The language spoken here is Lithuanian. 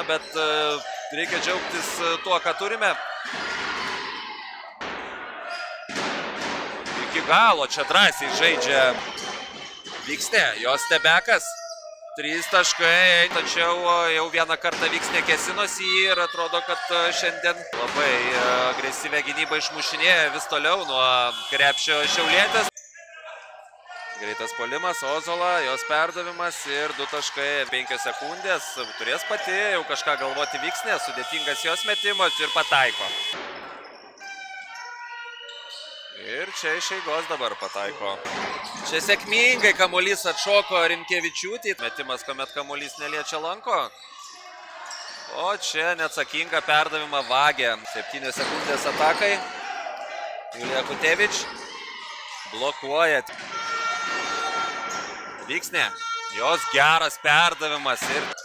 Na, bet reikia džiaugtis tuo, ką turime. Iki galo čia drąsiai žaidžia Vyksnė, jos Stebekas. 3 taškai, tačiau jau vieną kartą Vyksnė kesinosi ir atrodo, kad šiandien labai agresyvę gynybą išmušinėja vis toliau nuo krepšio Šiaulietės. Greitas puolimas, Ozola, jos perdavimas ir 2 taškai, 5 sekundės. Turės pati jau kažką galvoti Vyksnė, sudėtingas jos metimas ir pataiko. Ir čia iš eigos dabar pataiko. Čia sėkmingai kamuolys atšoko Rimkevičiūtei. Metimas, kuomet kamuolys neliečia lanko. O čia neatsakinga perdavimą vagė. 7 sekundės atakai. Julija Kutevič blokuoja. Vyksnė. Jos geras perdavimas ir